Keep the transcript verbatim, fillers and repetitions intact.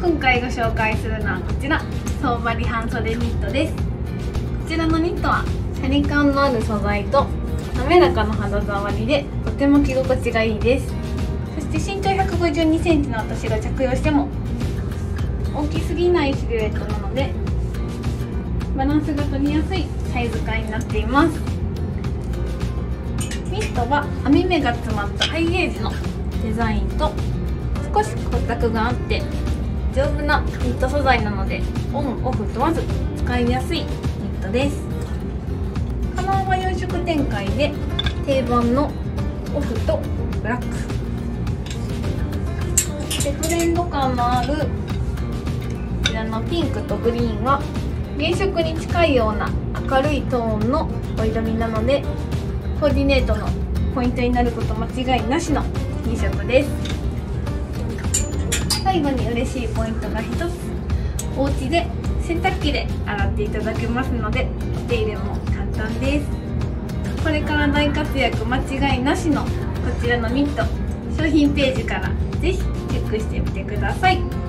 今回ご紹介するのはこちら、相場リ半袖ニットです。こちらのニットはシャリ感のある素材と滑らかな肌触りでとても着心地がいいです。そして身長ひゃくごじゅうにセンチの私が着用しても大きすぎないシルエットなのでバランスが取りやすいサイズ感になっています。ニットは編み目が詰まったハイゲージのデザインと少し光沢があって丈夫なニット素材なのでオンオフ問わず使いやすいニットです。カラーはよん色展開で定番のオフとブラックでトレンド感のあるこちらのピンクとグリーンは原色に近いような明るいトーンのお色味なのでコーディネートのポイントになること間違いなしのに色です。最後に嬉しいポイントがひとつ、お家で洗濯機で洗っていただけますのでお手入れも簡単です。これから大活躍間違いなしのこちらのニット、商品ページからぜひチェックしてみてください。